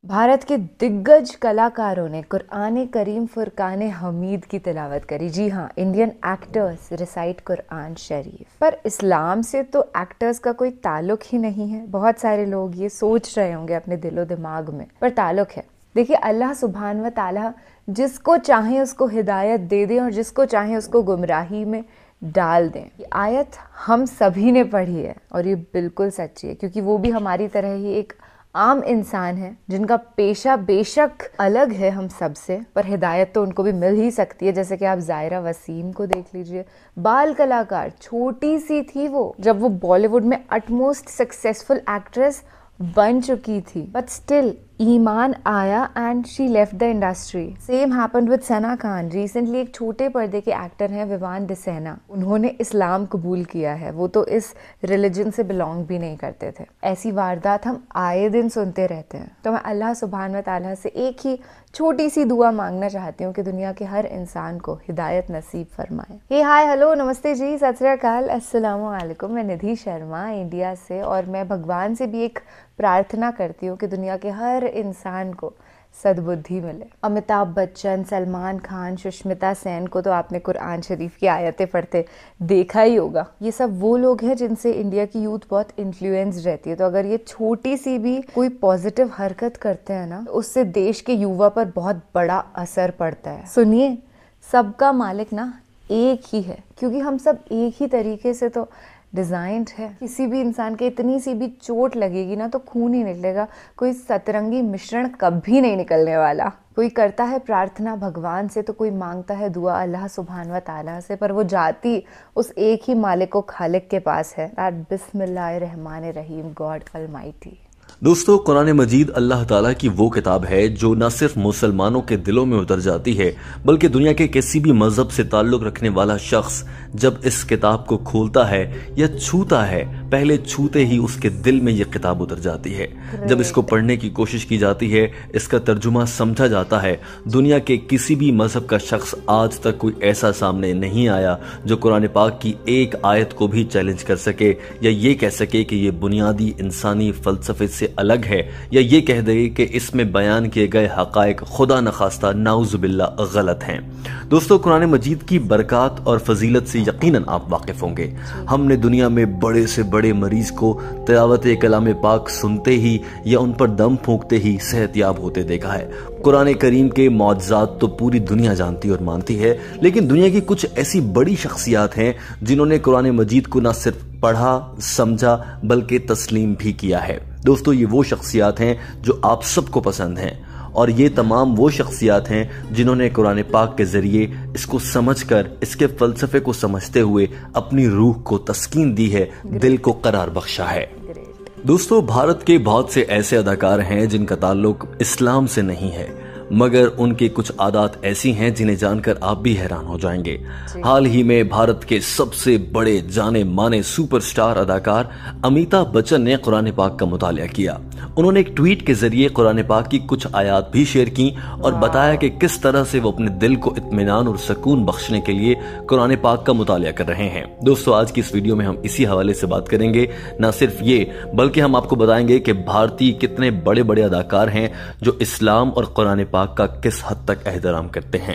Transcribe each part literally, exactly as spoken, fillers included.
भारत के दिग्गज कलाकारों ने कुरान करीम फुरकान हमीद की तिलावत करी। जी हाँ, इंडियन एक्टर्स रिसाइट कुरान शरीफ। पर इस्लाम से तो एक्टर्स का कोई ताल्लुक ही नहीं है। बहुत सारे लोग ये सोच रहे होंगे अपने दिलो दिमाग में, पर ताल्लुक है। देखिए, अल्लाह सुभान व ताला जिसको चाहे उसको हिदायत दे दे और जिसको चाहे उसको गुमराही में डाल दें। ये आयत हम सभी ने पढ़ी है और ये बिल्कुल सच्ची है, क्योंकि वो भी हमारी तरह ही एक आम इंसान है जिनका पेशा बेशक अलग है हम सब से, पर हिदायत तो उनको भी मिल ही सकती है। जैसे कि आप ज़ायरा वसीम को देख लीजिए, बाल कलाकार, छोटी सी थी वो जब वो बॉलीवुड में अटमोस्ट सक्सेसफुल एक्ट्रेस बन चुकी थी, बट स्टिल ईमान आया and she left the industry. Same happened with Sana Khan. Recently एक छोटे पर्दे के एक्टर हैं विवान डिसेना, उन्होंने इस्लाम कबूल किया है। वो तो इस रिलीजन से बिलोंग भी नहीं करते थे। ऐसी वारदात हम आए दिन सुनते रहते हैं। तो मैं अल्लाह सुभान व ताला से एक ही छोटी सी दुआ मांगना चाहती हूँ कि दुनिया के हर इंसान को हिदायत नसीब फरमाए। हे हाय हेलो नमस्ते जी, सत श्री अकाल, अस्सलाम वालेकुम। मैं निधि शर्मा इंडिया से, और मैं भगवान से भी एक प्रार्थना करती हूँ कि दुनिया के हर इंसान को सद्बुद्धि मिले। अमिताभ बच्चन, सलमान खान, सुष्मिता सेन को तो आपने कुरान शरीफ की आयतें पढ़ते देखा ही होगा। ये सब वो लोग हैं जिनसे इंडिया की यूथ बहुत इन्फ्लुएंस रहती है। तो अगर ये छोटी सी भी कोई पॉजिटिव हरकत करते हैं ना, तो उससे देश के युवा पर बहुत बड़ा असर पड़ता है। सुनिए, सबका मालिक ना एक ही है, क्योंकि हम सब एक ही तरीके से तो डिज़ाइंड है। किसी भी इंसान के इतनी सी भी चोट लगेगी ना तो खून ही निकलेगा, कोई सतरंगी मिश्रण कभी नहीं निकलने वाला। कोई करता है प्रार्थना भगवान से तो कोई मांगता है दुआ अल्लाह सुभान व ताला से, पर वो जाती उस एक ही मालिक को खालिक के पास है। दैट बिस्मिल्लाहिर्रहमानिर रहीम, गॉड अलमाइटी। दोस्तों, कुरान मजीद अल्लाह ताला की वो किताब है जो न सिर्फ मुसलमानों के दिलों में उतर जाती है, बल्कि दुनिया के किसी भी मजहब से ताल्लुक रखने वाला शख्स जब इस किताब को खोलता है या छूता है, पहले छूते ही उसके दिल में ये किताब उतर जाती है। जब इसको पढ़ने की कोशिश की जाती है, इसका तर्जुमा समझा जाता है, दुनिया के किसी भी मजहब का शख्स आज तक कोई ऐसा सामने नहीं आया जो कुरान पाक की एक आयत को भी चैलेंज कर सके या ये कह सके कि ये बुनियादी इंसानी फलसफे से अलग है, या ये कह दे कि इसमें बयान किए गए हकायक खुदा न खास्ता नाउजुबिल्ला गलत हैं। दोस्तों, कुरान मजीद की बरकत और फजीलत से यकीनन आप वाकिफ होंगे। हमने दुनिया में बड़े से बड़े मरीज को तिलावत कलाम पाक सुनते ही या उन पर दम फूंकते ही सेहतयाब होते देखा है। कुरान करीम के मौजज़ात तो पूरी दुनिया जानती और मानती है, लेकिन दुनिया की कुछ ऐसी बड़ी शख्सियात हैं जिन्होंने कुरान मजीद को न सिर्फ पढ़ा, समझा, बल्कि तस्लीम भी किया है। दोस्तों, ये वो शख्सियात हैं जो आप सबको पसंद हैं, और ये तमाम वो शख्सियात हैं जिन्होंने कुरान पाक के जरिए इसको समझकर, इसके फलसफे को समझते हुए अपनी रूह को तस्कीन दी है, दिल को करार बख्शा है। दोस्तों, भारत के बहुत से ऐसे अदाकार हैं जिनका ताल्लुक इस्लाम से नहीं है, मगर उनकी कुछ आदत ऐसी हैं जिन्हें जानकर आप भी हैरान हो जाएंगे। हाल ही में भारत के सबसे बड़े जाने माने सुपरस्टार अदाकार अमिताभ बच्चन ने कुरान पाक का मुतालिया किया। उन्होंने एक ट्वीट के जरिए कुरान पाक की कुछ आयत भी शेयर की और बताया कि किस तरह से वो अपने दिल को इत्मीनान और सुकून बख्शने के लिए कुरान पाक का मुतालिया कर रहे हैं। दोस्तों, आज की इस वीडियो में हम इसी हवाले से बात करेंगे। न सिर्फ ये, बल्कि हम आपको बताएंगे कि भारतीय कितने बड़े बड़े अदाकार हैं जो इस्लाम और कुरान पाक का किस हद तक एहतराम करते हैं।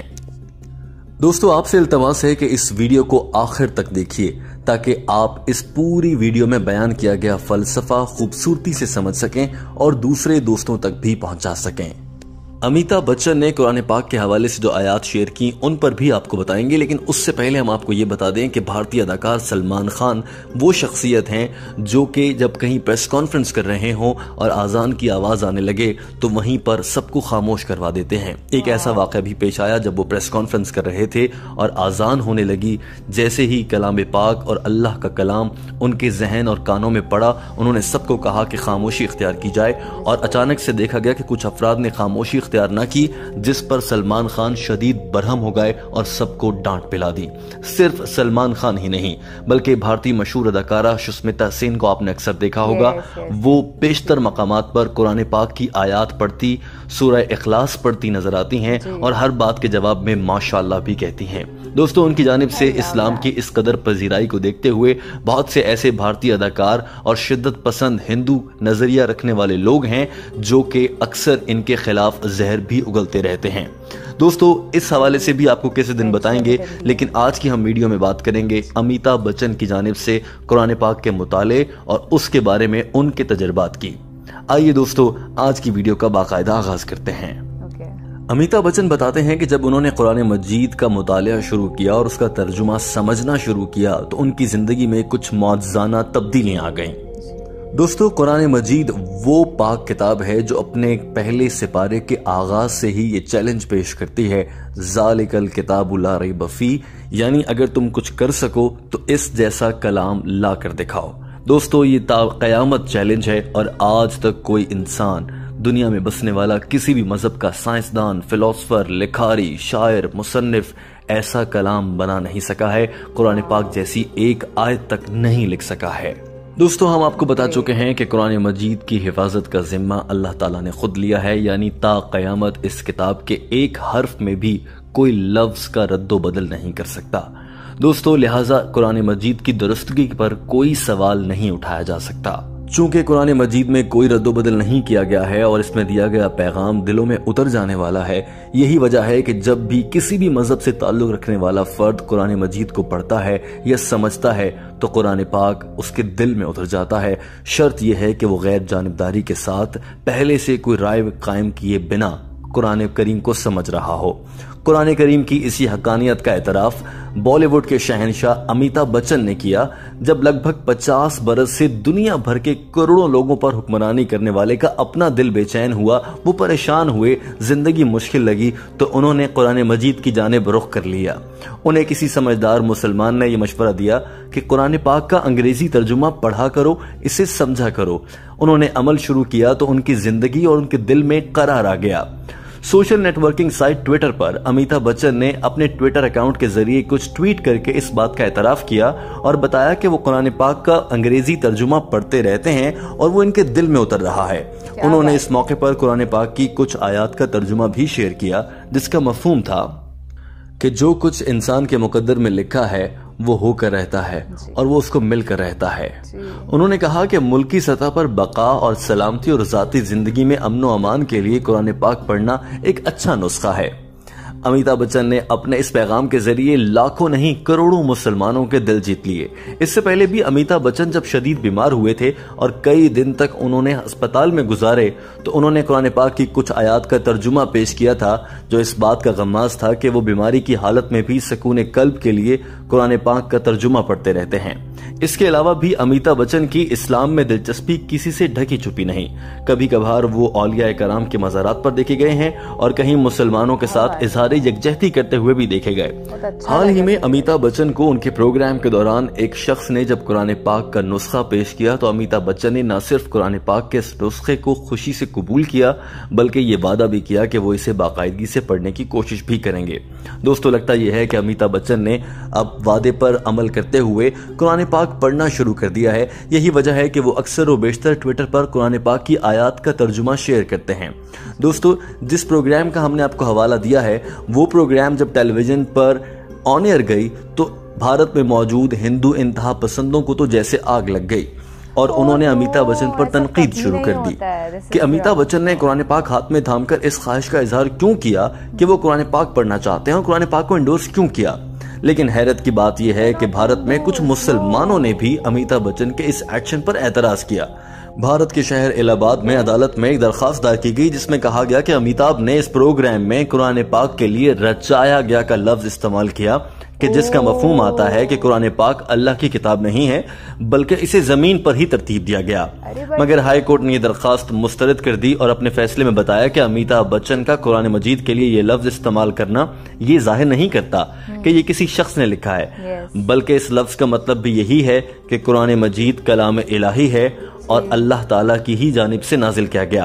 दोस्तों, आपसे इल्तमास है कि इस वीडियो को आखिर तक देखिए ताकि आप इस पूरी वीडियो में बयान किया गया फलसफा खूबसूरती से समझ सकें और दूसरे दोस्तों तक भी पहुंचा सकें। अमिताभ बच्चन ने कुरान पाक के हवाले से जो आयात शेयर की उन पर भी आपको बताएंगे, लेकिन उससे पहले हम आपको ये बता दें कि भारतीय अदाकार सलमान खान वो शख्सियत हैं जो कि जब कहीं प्रेस कॉन्फ्रेंस कर रहे हों और आज़ान की आवाज़ आने लगे तो वहीं पर सबको खामोश करवा देते हैं। एक ऐसा वाक़या भी पेश आया जब वो प्रेस कॉन्फ्रेंस कर रहे थे और आज़ान होने लगी। जैसे ही कलाम पाक और अल्लाह का कलाम उनके जहन और कानों में पड़ा, उन्होंने सबको कहा कि खामोशी इख्तियार की जाए, और अचानक से देखा गया कि कुछ अफराद ने खामोशी इख्तियार न की, जिस पर सलमान खान शदीद बरहम हो गए और सबको डांट पिला दी। सिर्फ सलमान खान ही नहीं बल्कि भारतीय मशहूर अदाकारा सुष्मिता सेन को आपने अक्सर देखा होगा, yes, yes. वो पेशतर मकामात पर कुरान पाक की आयात पढ़ती, सूरह इखलास पढ़ती नजर आती हैं और हर बात के जवाब में माशाअल्लाह भी कहती हैं। दोस्तों, उनकी जानिब से इस्लाम की इस कदर पजीराई को देखते हुए बहुत से ऐसे भारतीय अदाकार और शिद्दत पसंद हिंदू नजरिया रखने वाले लोग हैं जो कि अक्सर इनके खिलाफ जहर भी उगलते रहते हैं। दोस्तों, इस हवाले से भी आपको कैसे दिन बताएंगे, लेकिन आज की हम वीडियो में बात करेंगे अमिताभ बच्चन की जानिब से कुरान पाक के मुताले और उसके बारे में उनके तजर्बात की। आइए दोस्तों, आज की वीडियो का बाकायदा आगाज करते हैं। अमिताभ बच्चन बताते हैं कि जब उन्होंने कुरान मजीद का मुताला शुरू किया और उसका तर्जुमा समझना शुरू किया तो उनकी जिंदगी में कुछ मौजज़ाना तब्दीलियां आ गईं। दोस्तों, कुरान मजीद वो पाक किताब है जो अपने पहले सिपारे के आगाज से ही ये चैलेंज पेश करती है, ज़ालिकल किताबु ला रैब फीह, यानी अगर तुम कुछ कर सको तो इस जैसा कलाम ला कर दिखाओ। दोस्तों, ये ता क़यामत चैलेंज है और आज तक कोई इंसान, दुनिया में बसने वाला किसी भी मजहब का साइंसदान, फिलोसफर, लिखारी, शायर, मुसन्निफ ऐसा कलाम बना नहीं सका है, कुरान पाक जैसी एक आयत तक नहीं लिख सका है। दोस्तों, हम आपको बता चुके हैं कि कुरान मजीद की हिफाजत का जिम्मा अल्लाह ताला ने खुद लिया है, यानी ता क़यामत इस किताब के एक हर्फ में भी कोई लफ्ज का रद्दो बदल नहीं कर सकता। दोस्तों, लिहाजा कुरान मजीद की दुरुस्तगी पर कोई सवाल नहीं उठाया जा सकता। चूंकि कुरान मजीद में कोई रद्दो बदल नहीं किया गया है और इसमें दिया गया पैगाम दिलों में उतर जाने वाला है, यही वजह है कि जब भी किसी भी मजहब से ताल्लुक रखने वाला फर्द कुरान मजीद को पढ़ता है या समझता है तो कुरान पाक उसके दिल में उतर जाता है। शर्त यह है कि वो गैर जानिबदारी के साथ पहले से कोई राय कायम किए बिना कुरान करीम को समझ रहा हो। कुरान करीम की इसी हकानियत का एतराफ बॉलीवुड के शहंशाह अमिताभ बच्चन ने किया जब लगभग पचास बरस से दुनिया भर के करोड़ों लोगों पर हुक्मरानी करने वाले का अपना दिल बेचैन हुआ, वो परेशान हुए, जिंदगी मुश्किल लगी तो उन्होंने कुरान मजीद की जानिब रुख कर लिया। उन्हें किसी समझदार मुसलमान ने यह मशवरा दिया कि कुरान पाक का अंग्रेजी तर्जुमा पढ़ा करो, इसे समझा करो। उन्होंने अमल शुरू किया तो उनकी जिंदगी और उनके दिल में करार आ गया। सोशल नेटवर्किंग साइट ट्विटर पर अमिताभ बच्चन ने अपने ट्विटर अकाउंट के जरिए कुछ ट्वीट करके इस बात का एतराफ किया और बताया कि वो कुरान पाक का अंग्रेजी तर्जुमा पढ़ते रहते हैं और वो इनके दिल में उतर रहा है। उन्होंने इस मौके पर कुरान पाक की कुछ आयात का तर्जुमा भी शेयर किया जिसका मफहूम था कि जो कुछ इंसान के मुकद्दर में लिखा है वो होकर रहता है और वो उसको मिलकर रहता है। उन्होंने कहा कि मुल्की सतह पर बका और सलामती और ज़ाती जिंदगी में अमन व अमान के लिए कुरान पाक पढ़ना एक अच्छा नुस्खा है। अमिताभ बच्चन ने अपने इस पैगाम के जरिए लाखों नहीं करोड़ों मुसलमानों के दिल जीत लिए। इससे पहले भी अमिताभ बच्चन जब शदीद बीमार हुए थे और कई दिन तक उन्होंने अस्पताल में गुजारे तो उन्होंने कुरान पाक की कुछ आयात का तर्जुमा पेश किया था जो इस बात का गम्माज था कि वो बीमारी की हालत में भी सुकून कल्ब के लिए कुरान पाक का तर्जुमा पढ़ते रहते हैं। इसके अलावा भी अमिताभ बच्चन की इस्लाम में दिलचस्पी किसी से ढकी छुपी नहीं। कभी कभार वो औलिया कराम के मज़ारात पर देखे गए हैं और कहीं मुसलमानों के साथ इजहार यकजहती करते हुए भी देखे गए। अच्छा हाल ही में अमिताभ बच्चन को उनके प्रोग्राम के दौरान एक शख्स ने जब कुरान पाक का नुस्खा पेश किया तो अमिताभ बच्चन ने न सिर्फ कुरान पाक के इस नुस्खे को खुशी से कबूल किया बल्कि ये वादा भी किया कि वो इसे बाकायदगी से पढ़ने की कोशिश भी करेंगे। दोस्तों, लगता यह है कि अमिताभ बच्चन ने अब वादे पर अमल करते हुए कुरान पाक पढ़ना शुरू कर दिया है। यही वजह है कि वो अक्सर व बेशतर ट्विटर पर कुरान पाक की आयात का तर्जुमा शेयर करते हैं। दोस्तों, जिस प्रोग्राम का हमने आपको हवाला दिया है वो प्रोग्राम जब टेलीविजन पर ऑन एयर गई तो भारत में मौजूद हिंदू इंतहा पसंदों को तो जैसे आग लग गई और उन्होंने अमिताभ बच्चन पर तनकीद शुरू कर दी कि अमिताभ बच्चन ने कुरान पाक हाथ में थामकर इस ख्वाहिश का इजहार क्यों किया कि वो कुरान पाक पढ़ना चाहते हैं और कुरान पाक को इंडोर्स क्यों किया। लेकिन हैरत की बात यह है कि भारत में कुछ मुसलमानों ने भी अमिताभ बच्चन के इस एक्शन पर एतराज किया। भारत के शहर इलाहाबाद में अदालत में एक दरखास्त दायर की गई जिसमें कहा गया कि अमिताभ ने इस प्रोग्राम में कुरान पाक के लिए रचाया गया का लफ्ज इस्तेमाल किया कि जिसका मफहूम आता है कि कुरान पाक अल्लाह की किताब नहीं है बल्कि इसे जमीन पर ही तरतीब दिया गया। मगर हाई कोर्ट ने यह दरखास्त मुस्तरद कर दी और अपने फैसले में बताया कि अमिताभ बच्चन का कुरान मजीद के लिए यह लफ्ज इस्तेमाल करना ये जाहिर नहीं करता कि ये किसी शख्स ने लिखा है, बल्कि इस लफ्ज का मतलब भी यही है कि कुरान मजीद कलाम इलाही है और अल्लाह ताला की ही जानिब से नाजिल किया गया।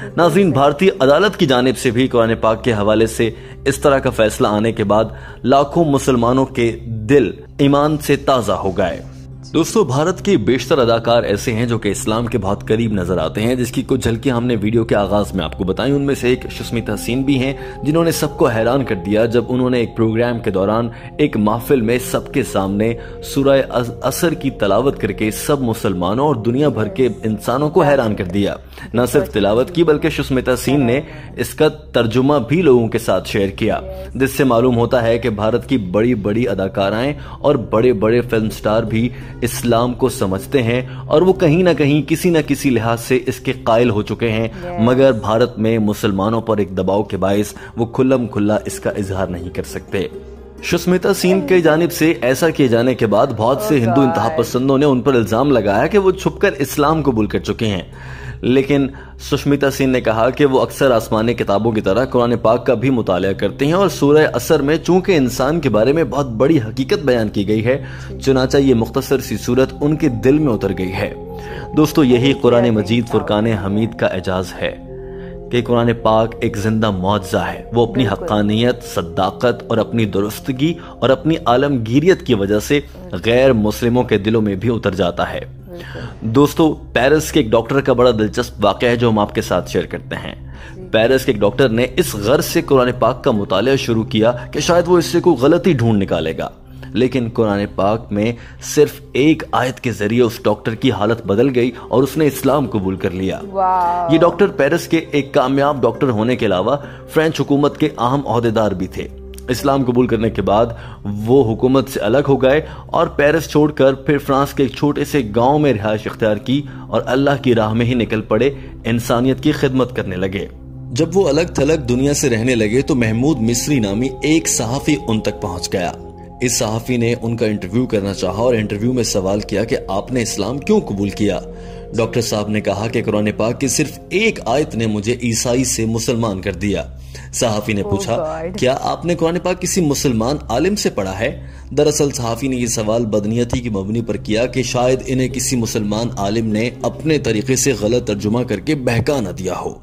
नाज़रीन, भारतीय अदालत की जानिब से भी कुरान पाक के हवाले से इस तरह का फैसला आने के बाद लाखों मुसलमानों के दिल ईमान से ताज़ा हो गए। दोस्तों, भारत के बेशतर अदाकार ऐसे हैं जो कि इस्लाम के बहुत करीब नजर आते हैं, जिसकी कुछ झलकियां हमने वीडियो के आगाज में आपको बताई। उनमें से एक सुष्मिता हसीन भी हैं, जिन्होंने सबको हैरान कर दिया जब उन्होंने एक प्रोग्राम के दौरान एक महफिल में सबके सामने सूरह असर की तलावत करके सब मुसलमानों और दुनिया भर के इंसानों को हैरान कर दिया। न सिर्फ तिलावत की बल्कि सुष्मिता हसीन ने इसका तर्जुमा भी लोगों के साथ शेयर किया, जिससे मालूम होता है कि भारत की बड़ी बड़ी अदाकाराएं और बड़े बड़े फिल्म स्टार भी इस्लाम को समझते हैं और वो कहीं ना कहीं किसी न किसी लिहाज से इसके कायल हो चुके हैं, yeah. मगर भारत में मुसलमानों पर एक दबाव के बायस वो खुल्लम खुल्ला इसका इजहार नहीं कर सकते। सुष्मिता हसीन की जानिब से ऐसा किए जाने के बाद बहुत से हिंदू इंतहा पसंदों ने उन पर इल्जाम लगाया कि वो छुपकर इस्लाम कबूल कर चुके हैं, लेकिन सुष्मिता हसीन ने कहा कि वो अक्सर आसमानी किताबों की तरह कुरान पाक का भी मुताला करते हैं और सूरह असर में चूंकि इंसान के बारे में बहुत बड़ी हकीकत बयान की गई है, चुनाचा ये मुख्तसर सी सूरत उनके दिल में उतर गई है। दोस्तों, यही कुरान मजीद फुरकान हमीद का एजाज है कि कुरान पाक एक जिंदा मौजज़ा है। वो अपनी हक्कानियत, सद्दाकत और अपनी दुरुस्तगी और अपनी आलमगीरियत की वजह से गैर मुस्लिमों के दिलों में भी उतर जाता है। दोस्तों, पेरिस के एक डॉक्टर का बड़ा दिलचस्प वाक़या है जो हम आपके साथ शेयर करते हैं। पेरिस के एक डॉक्टर ने इस गर्ज से कुरान पाक का मुताला शुरू किया कि शायद वो इससे कोई गलती ढूंढ निकालेगा, लेकिन कुरान पाक में सिर्फ एक आयत के जरिए उस डॉक्टर की हालत बदल गई और उसने इस्लाम कबूल कर लिया। ये डॉक्टर पेरिस के एक कामयाब डॉक्टर होने के अलावा फ्रेंच हुकूमत के अहम ओहदेदार भी थे। इस्लाम कबूल करने के बाद वो हुकूमत से अलग हो गए और पेरिस छोड़कर फिर फ्रांस के एक छोटे से गांव में रिहाइश इख्तियार की और अल्लाह की राह में ही निकल पड़े, इंसानियत की खिदमत करने लगे। जब वो अलग थलग दुनिया से रहने लगे तो महमूद मिस्री नामी एक सहाफी उन तक पहुंच गया। इस सहाफी ने उनका इंटरव्यू करना चाहा और इंटरव्यू में सवाल किया कि आपने इस्लाम क्यों कबूल किया। डॉक्टर साहब ने कहा कि कुरान पाक की सिर्फ एक आयत ने मुझे ईसाई से मुसलमान कर दिया। सहाफी ने पूछा, oh क्या आपने कुरान पाक किसी मुसलमान आलिम से पढ़ा है? दरअसल सहाफी ने यह सवाल बदनीयती की मबनी पर किया कि शायद इन्हें किसी मुसलमान आलिम ने अपने तरीके से गलत तर्जुमा करके बहका न दिया हो,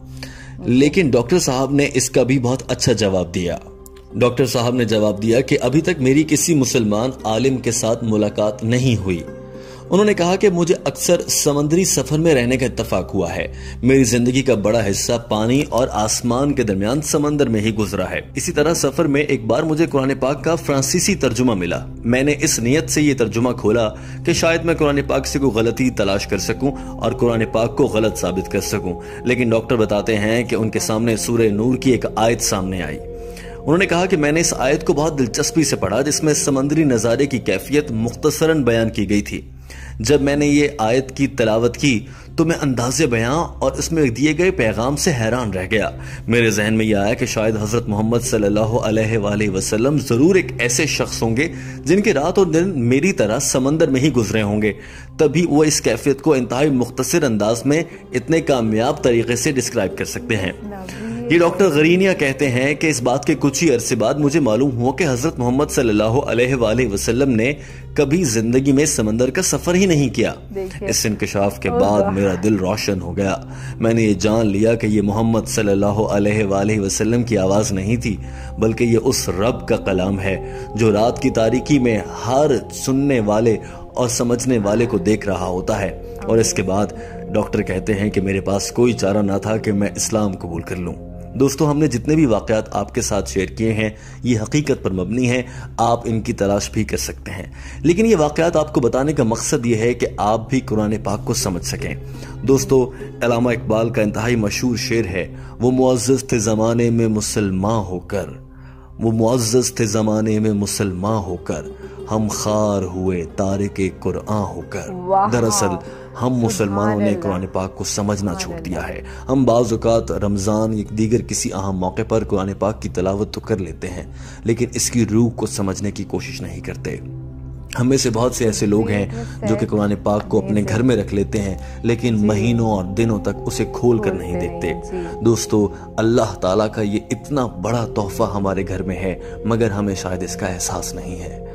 लेकिन डॉक्टर साहब ने इसका भी बहुत अच्छा जवाब दिया। डॉक्टर साहब ने जवाब दिया कि अभी तक मेरी किसी मुसलमान आलिम के साथ मुलाकात नहीं हुई। उन्होंने कहा कि मुझे अक्सर समंदरी सफर में रहने का इत्तफाक हुआ है। मेरी जिंदगी का बड़ा हिस्सा पानी और आसमान के दरमियान समंदर में ही गुजरा है। इसी तरह सफर में एक बार मुझे कुरान पाक का फ्रांसीसी तर्जुमा मिला। मैंने इस नियत से ये तर्जुमा खोला कि शायद मैं कुरान पाक से कोई गलती तलाश कर सकूं और कुरान पाक को गलत साबित कर सकूं, लेकिन डॉक्टर बताते हैं कि उनके सामने सूरह नूर की एक आयत सामने आई। उन्होंने कहा कि मैंने इस आयत को बहुत दिलचस्पी से पढ़ा, जिसमें समंदरी नज़ारे की कैफियत मुख्तसरन बयान की गई थी। जब मैंने ये आयत की तलावत की तो मैं अंदाज़े बयां और इसमें दिए गए पैगाम से हैरान रह गया। मेरे जहन में यह आया कि शायद हजरत मोहम्मद सल्लल्लाहु अलैहि वसल्लम जरूर एक ऐसे शख्स होंगे जिनके रात और दिन मेरी तरह समंदर में ही गुजरे होंगे, तभी वो इस कैफियत को इंतहाई मुख्तसर अंदाज में इतने कामयाब तरीके से डिस्क्राइब कर सकते हैं। ये डॉक्टर गरीनिया कहते हैं कि इस बात के कुछ ही अरसे बाद मुझे मालूम हुआ कि हजरत मोहम्मद सल्लल्लाहु अलैहि वसल्लम ने कभी जिंदगी में समंदर का सफर ही नहीं किया। इस इंकशाफ के बाद मेरा दिल रोशन हो गया। मैंने ये जान लिया कि ये मोहम्मद सल्लल्लाहु अलैहि वसल्लम की आवाज नहीं थी, बल्कि ये उस रब का कलाम है जो रात की तारीकी में हर सुनने वाले और समझने वाले को देख रहा होता है। और इसके बाद डॉक्टर कहते हैं कि मेरे पास कोई चारा ना था कि मैं इस्लाम कबूल कर लूं। दोस्तों, हमने जितने भी वाकयात आपके साथ शेयर किए हैं ये हकीकत पर मबनी है, आप इनकी तलाश भी कर सकते हैं, लेकिन ये वाकयात आपको बताने का मकसद ये है कि आप भी कुरान पाक को समझ सकें। दोस्तों, अल्लामा इकबाल का इंतहाई मशहूर शेर है, वो मुअज़्ज़ज़ थे ज़माने में मुसलमान होकर, वो मुअज़्ज़ज़ थे ज़माने में मुसलमान होकर, हम खार हुए तारिके कुरान होकर। दरअसल हम मुसलमानों ने कुरान पाक को समझना छोड़ दिया है। हम बाज़ औक़ात रमज़ान या दीगर किसी अहम मौके पर कुरान पाक की तिलावत तो कर लेते हैं, लेकिन इसकी रूह को समझने की कोशिश नहीं करते। हम में से बहुत से ऐसे लोग हैं जो कि कुरान पाक को अपने घर में रख लेते हैं, लेकिन महीनों और दिनों तक उसे खोल कर नहीं देखते। दोस्तों, अल्लाह ताला का ये इतना बड़ा तोहफा हमारे घर में है, मगर हमें शायद इसका एहसास नहीं है।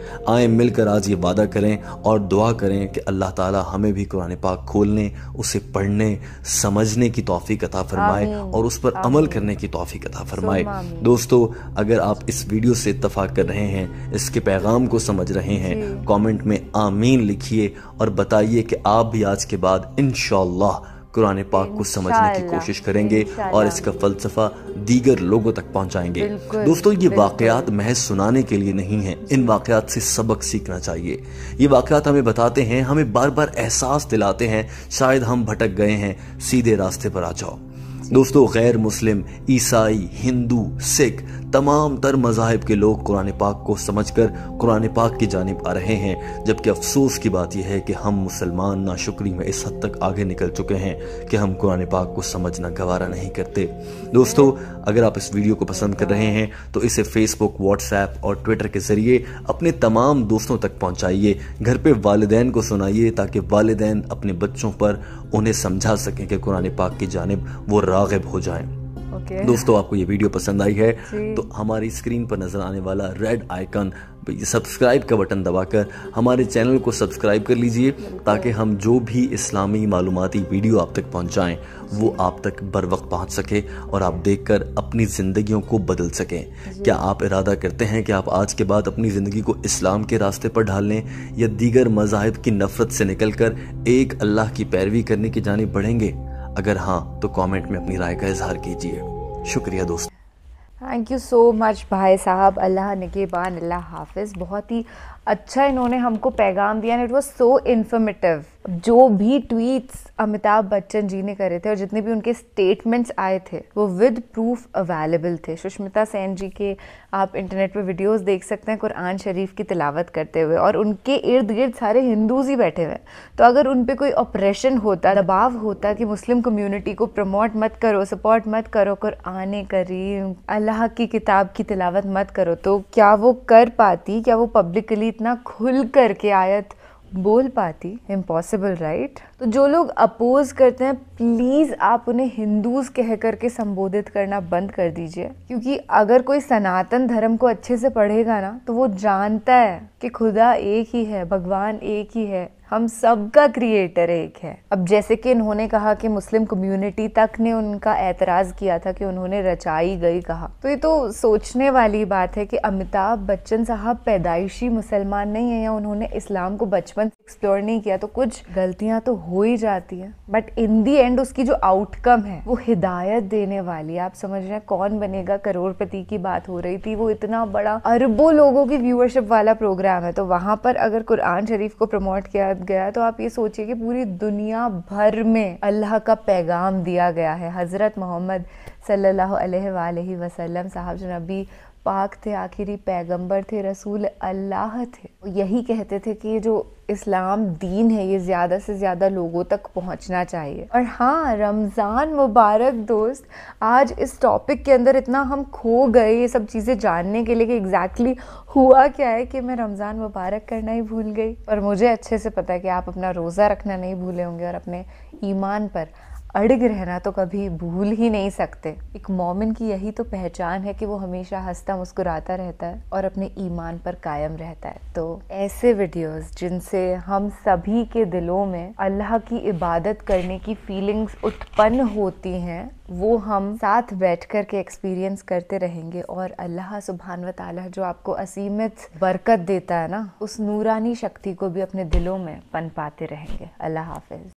आए मिलकर आज ये वादा करें और दुआ करें कि अल्लाह ताला हमें भी कुरान पाक खोलने, उसे पढ़ने, समझने की तौफीक अता फरमाए और उस पर अमल करने की तौफीक अता फरमाए। दोस्तों, अगर आप इस वीडियो से इत्तफाक कर रहे हैं, इसके पैगाम को समझ रहे हैं, कमेंट में आमीन लिखिए और बताइए कि आप भी आज के बाद इंशाअल्लाह कुरान पाक को समझने की कोशिश करेंगे और इसका फलसफा दीगर लोगों तक पहुंचाएंगे। दोस्तों, ये वाकयात महज सुनाने के लिए नहीं हैं, इन वाकयात से सबक सीखना चाहिए। ये वाकयात हमें बताते हैं, हमें बार बार एहसास दिलाते हैं शायद हम भटक गए हैं, सीधे रास्ते पर आ जाओ। दोस्तों, गैर मुस्लिम, ईसाई, हिंदू, सिख, तमाम तर मज़ाहिब के लोग कुरान पाक को समझकर कुरान पाक की जानिब आ रहे हैं, जबकि अफसोस की बात यह है कि हम मुसलमान नाशुक्री में इस हद तक आगे निकल चुके हैं कि हम कुरान पाक को समझना गवारा नहीं करते। दोस्तों, अगर आप इस वीडियो को पसंद कर रहे हैं तो इसे फेसबुक, व्हाट्सएप और ट्विटर के ज़रिए अपने तमाम दोस्तों तक पहुँचाइए। घर पे वालिदैन को सुनाइए ताकि वालिदैन अपने बच्चों पर उन्हें समझा सकें कि कुरान पाक की जानिब वो राग़िब हो जाएं। Okay. दोस्तों, आपको ये वीडियो पसंद आई है तो हमारी स्क्रीन पर नजर आने वाला रेड आइकन सब्सक्राइब का बटन दबाकर हमारे चैनल को सब्सक्राइब कर लीजिए ताकि हम जो भी इस्लामी मालूमाती वीडियो आप तक पहुंचाएं वो आप तक बर वक्त पहुंच सके और आप देखकर अपनी ज़िंदगियों को बदल सकें। क्या आप इरादा करते हैं कि आप आज के बाद अपनी ज़िंदगी को इस्लाम के रास्ते पर ढाल लें या दीगर मज़ाहिब की नफ़रत से निकलकर एक अल्लाह की पैरवी करने की जानिब बढ़ेंगे? अगर हाँ तो कमेंट में अपनी राय का इजहार कीजिए। शुक्रिया दोस्तों। थैंक यू सो मच भाई साहब, अल्लाह निगहबान, अल्लाह हाफिज़। बहुत ही अच्छा इन्होंने हमको पैगाम दिया and it was so informative. जो भी ट्वीट्स अमिताभ बच्चन जी ने करे थे और जितने भी उनके स्टेटमेंट्स आए थे वो विद प्रूफ अवेलेबल थे। सुष्मिता सेन जी के आप इंटरनेट पे वीडियोस देख सकते हैं कुरान शरीफ की तिलावत करते हुए और उनके इर्द गिर्द सारे हिंदूज ही बैठे हुए हैं। तो अगर उन पे कोई ऑपरेशन होता, दबाव होता कि मुस्लिम कम्युनिटी को प्रमोट मत करो, सपोर्ट मत करो, कुरान करीम, अल्लाह की किताब की तिलावत मत करो, तो क्या वो कर पाती? क्या वो पब्लिकली इतना खुल करके आयत बोल पाती? Impossible, right? तो जो लोग अपोज करते हैं प्लीज़ आप उन्हें हिंदूज कह करके संबोधित करना बंद कर दीजिए, क्योंकि अगर कोई सनातन धर्म को अच्छे से पढ़ेगा ना तो वो जानता है कि खुदा एक ही है, भगवान एक ही है, हम सबका क्रिएटर एक है। अब जैसे कि इन्होंने कहा कि मुस्लिम कम्युनिटी तक ने उनका एतराज़ किया था कि उन्होंने रचाई गई कहा, तो ये तो सोचने वाली बात है कि अमिताभ बच्चन साहब पैदाइशी मुसलमान नहीं है या उन्होंने इस्लाम को बचपन से एक्सप्लोर नहीं किया, तो कुछ गलतियां तो हो ही जाती हैं, बट इन दी एंड उसकी जो आउटकम है वो हिदायत देने वाली। आप समझ रहे हैं कौन बनेगा करोड़पति की बात हो रही थी, वो इतना बड़ा अरबों लोगों की व्यूअरशिप वाला प्रोग्राम है, तो वहां पर अगर कुरान शरीफ को प्रमोट किया गया तो आप ये सोचिए कि पूरी दुनिया भर में अल्लाह का पैगाम दिया गया है। हजरत मोहम्मद सल्लल्लाहु अलैहि वसल्लम साहब जो नबी पाक थे, आखिरी पैगंबर थे, रसूल अल्लाह थे, यही कहते थे कि ये जो इस्लाम दीन है ये ज़्यादा से ज़्यादा लोगों तक पहुंचना चाहिए। और हाँ, रमज़ान मुबारक दोस्त। आज इस टॉपिक के अंदर इतना हम खो गए ये सब चीज़ें जानने के लिए कि एग्जैक्टली exactly हुआ क्या है कि मैं रमज़ान मुबारक करना ही भूल गई। और मुझे अच्छे से पता है कि आप अपना रोज़ा रखना नहीं भूले होंगे और अपने ईमान पर अड़िग रहना तो कभी भूल ही नहीं सकते। एक मोमिन की यही तो पहचान है कि वो हमेशा हंसता मुस्कुराता रहता है और अपने ईमान पर कायम रहता है। तो ऐसे वीडियोस जिनसे हम सभी के दिलों में अल्लाह की इबादत करने की फीलिंग्स उत्पन्न होती हैं वो हम साथ बैठ कर के एक्सपीरियंस करते रहेंगे और अल्लाह सुब्हान व तआला जो आपको असीमित बरकत देता है ना, उस नूरानी शक्ति को भी अपने दिलों में पनपाते रहेंगे। अल्लाह हाफिज।